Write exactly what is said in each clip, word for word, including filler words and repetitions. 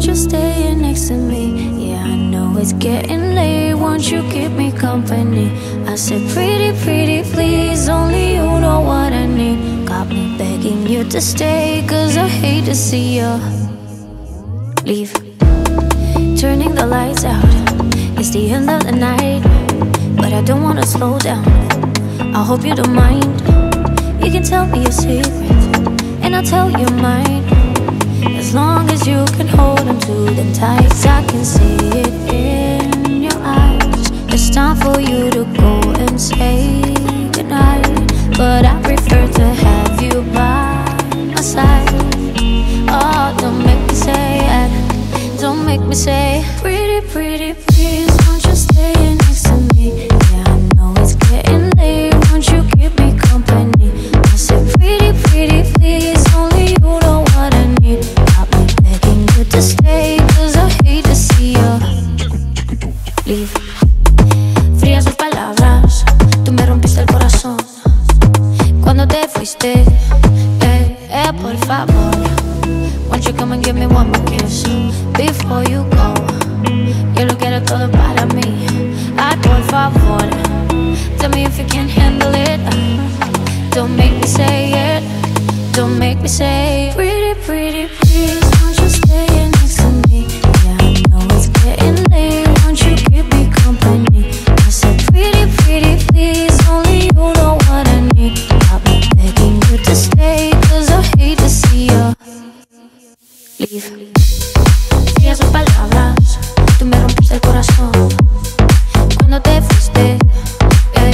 won't you stay next to me? Yeah, I know it's getting late, won't you keep me company? I said pretty, pretty please, only you know what I need. Got me begging you to stay, cause I hate to see you leave. Turning the lights out, it's the end of the night, but I don't wanna slow down. I hope you don't mind. You can tell me your secrets, and I'll tell you mine. As long as you can hold on to them tight, 'cause I can see it in your eyes. It's time for you to go and say goodnight, but I prefer to have you by my side. Oh, don't make me say it, don't make me say pretty, pretty please, won't you stay next to me? Yeah, I know it's getting late, won't you keep me company? I said pretty, pretty please, only you know what I need. Got me begging you to stay, cause I hate to see you leave. Frías tus palabras, tú me rompiste el corazón cuando te fuiste. Eh, eh, por favor, won't you come and give me one more kiss before you go? Yo lo quiero todo para mí. Ay, por favor, tell me if you can handle it. Don't make me say it, don't make me say pretty, pretty please, won't you stay next to me? Yeah, I know it's getting late, won't you keep me company? I said pretty, pretty please, only you know what I need. Got me begging you to stay, cause I hate to see you leave. Frías tus palabras, tú me rompiste el corazón cuando te fuiste. Yeah.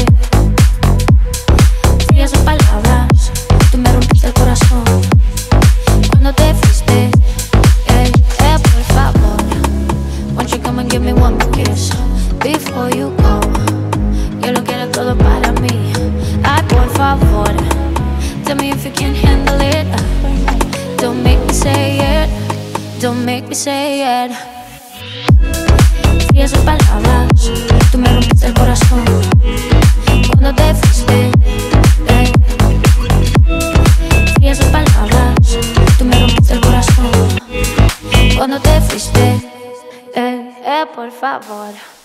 Frías tus palabras, tú me rompiste el corazón cuando te fuiste. Yeah. Yeah, por favor, won't you come and give me one more kiss before you go? Yo lo quiero todo para mí. Ay, por favor, tell me if you can handle it. Don't make me say it, don't make me say it. Frías tus palabras, tú me rompiste el corazón cuando te fuiste. Eh. Frías tus palabras, tú me rompiste el corazón cuando te fuiste. Eh, eh, por favor.